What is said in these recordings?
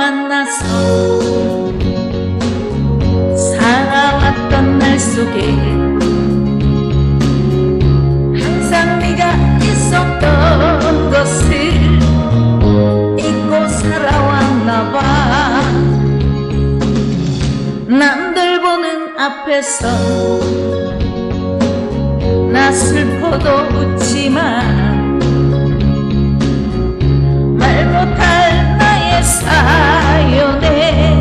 만나서 살아왔던 날 속에 항상 네가 있었던 것을 잊고 살아왔나 봐. 남들 보는 앞에서 나 슬퍼도 웃지만 말 못할 나의 사연에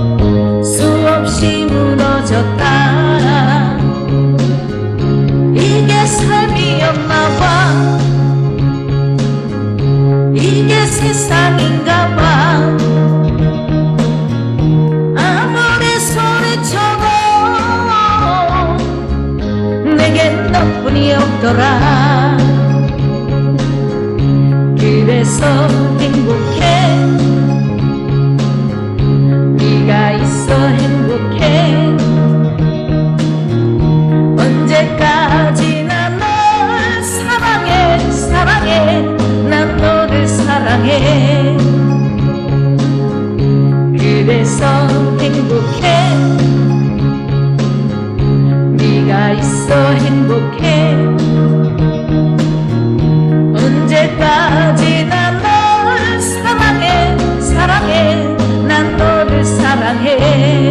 수없이 무너졌다. 이게 삶이었나봐. 이게 세상인가봐. 아무리 소리쳐도 내겐 너뿐이 없더라. 그래서 행복해. 네가 있어 행복해. 언제까지나 널 사랑해 사랑해. 난 너를 사랑해. 그래서 행복해. 네가 있어 행복해. 언제까지나 널 사랑해 사랑해. 난 너를 사랑해.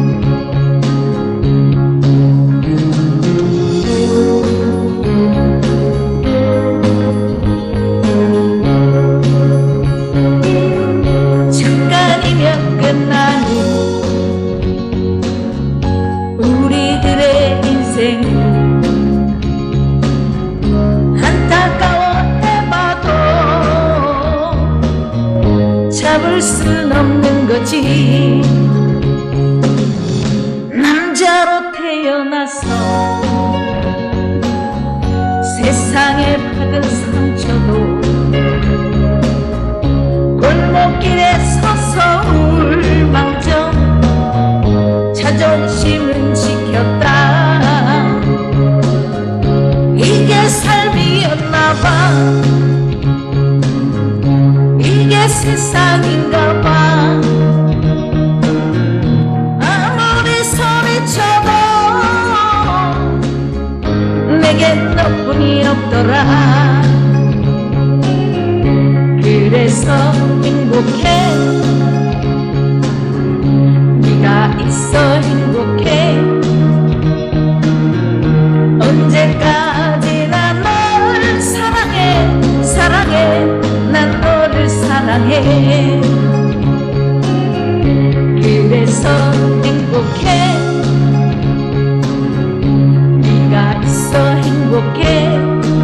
잠깐이면 끝나는 우리들의 인생 잡을 순 없는 거지. 남자로 태어나서 세상에 받은 상처도 골목길에 서서 울망정 자존심은 지켰다. 이게 삶이었나봐. 이게 세상인가봐. 아무리 소리쳐도 내겐 너뿐이 없더라. 그래서 행복해. 네가 있어 행복해. 언제까지나 널 사랑해 사랑해. 난 너를 사랑해. 그래서 행복해. 네가 있어 행복해.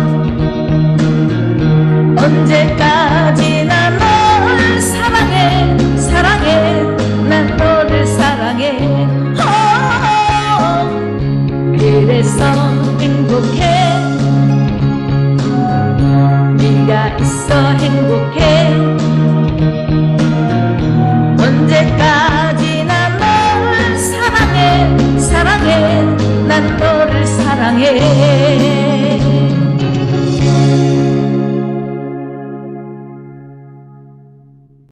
언제까지나 널 사랑해 사랑해. 난 너를 사랑해. 그래서 행복해. 네가 있어 행복해. 언제까지나 널 사랑해 사랑해. 난 너를 사랑해.